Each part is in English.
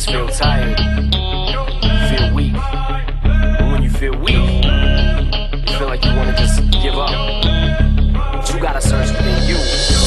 just feel tired, feel weak. And when you feel weak, you feel like you wanna just give up. But you gotta search within you.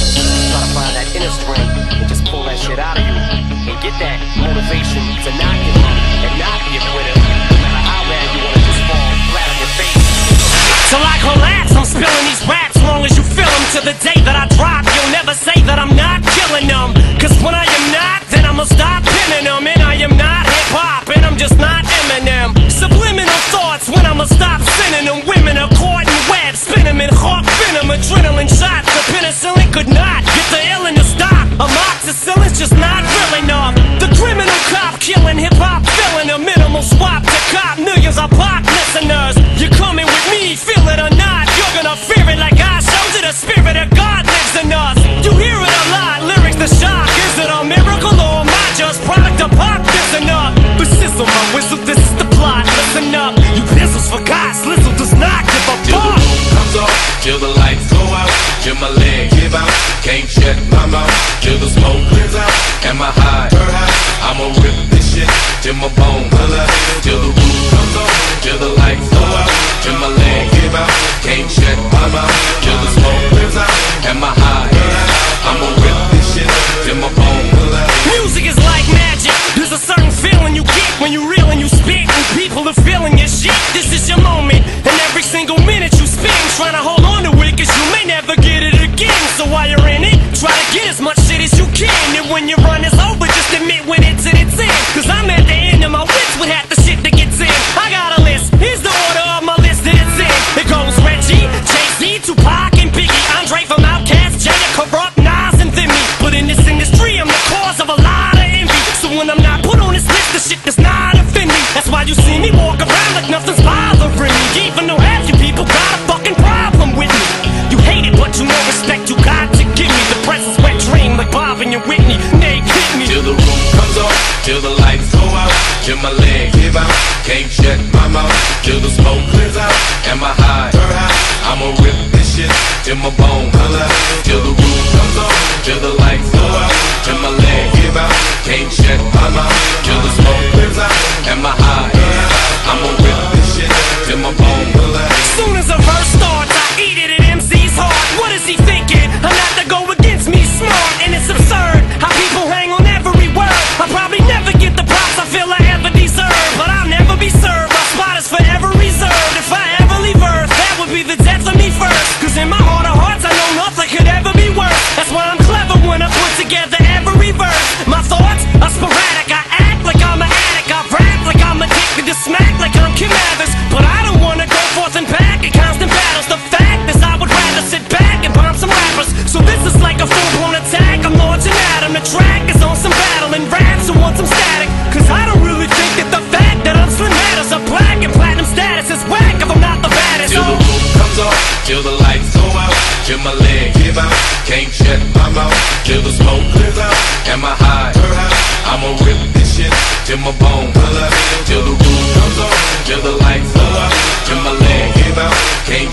Try to find that inner strength and just pull that shit out of you. And get that motivation to not give up and not give with it. No matter how bad you wanna just fall flat on your face. Till I collapse, I'm spilling these raps long as you feel them. To the day that I drop, you'll never say that I'm not killing them. Cause when I am not, then I'ma stop pinning them. And I am not hip-hop, and I'm just not Eminem. Subliminal thoughts when I'ma stop sending them. Women are caught in webs, spin them in hawk venom. Adrenaline shots, the penicillin could not get the illin to stop. Amoxicillin's just not real enough. The criminal cop killing hip-hop, filling a minimal swap to cop millions of pop listeners. You're coming with me, feel it or not, you're gonna fear it like I showed you. The spirit of God lives in us. You hear it a lot, lyrics the shock. Is it a miracle or am I just product of pop? Listen up, but sizzle my whistle, this is the plot. Listen up, you pistols for God, Slizzle does not give a Till the fuck. roof comes off, till the lights go out, till my legs give out, can't shut my mouth, till the smoke clears out, and my high, I'ma rip this shit till my bones holler. Till the roof comes off, till the lights go out, till my legs give out, can't shut my mouth, till the smoke clears out, and my high, I'ma rip this shit till my bones holler. Music is like magic. There's a certain feeling you get when you reel and you spit, and people are feeling your shit. This is your moment, and every single minute you spend trying to hold on to it, cause you may never get it again. So while you're in it, try to get as much shit as you can. And when your run is over, just admit when it's in its end. Cause I'm at the end of my wits with half the shit that gets in. I got a list, here's the order of my list that it's in. It goes Reggie, Jay-Z, Tupac, and Biggie, Andre from Outkast, Jada, Corrupt, Nas, and Thimmy. But in this industry, I'm the cause of a lot of envy. So when I'm not put on this list, the shit does not offend me. That's why you see me walk around like nothing's bothering me. Even though half you people got a fucking problem with me. You hate it, but you know respect you got to give me. The presence wet dream like Bob and your Whitney. They hit me. Till the roof comes off, till the lights go out, till my legs give out, can't shut my mouth, till the smoke clears out, and my high, I'ma rip this shit till my bones holler. Till the roof comes off, till the lights go out, till my legs give out, can't shut my mouth, till the smoke clears out, and my high, I'ma rip this shit till my bones holler. Soon as a verse starts, I eat it at MC's heart. What is he thinking? I'm not to go against me, smart, and it's absurd how people hang on every word. I'll probably never get the props I feel I ever deserve, but I'll never be served. My spot is forever reserved. If I ever leave Earth, that would be the death of me first. Cause in my heart of hearts, I know nothing could ever be worse. That's why I'm clever when I put together every verse. My thoughts are sporadic. I act like I'm an addict. I rap like I'm addicted to smack like I'm Kim Mathers. But I don't wanna go forth and back in constant battles. The fact is I would rather sit back and bomb some rappers. So this is like a full-blown attack. I'm launching at 'em. The track is on some battle and raps who want some static. Cause I don't really think that the fact that I'm Slim matters. A black and platinum status is whack if I'm not the baddest. Till the roof comes off, till the lights go out, till my legs give out, can't shut my mouth, till the smoke clears out, and my high, I'ma rip this shit till my bones holler. Till the roof comes off, till the lights go out, till my legs give out, can't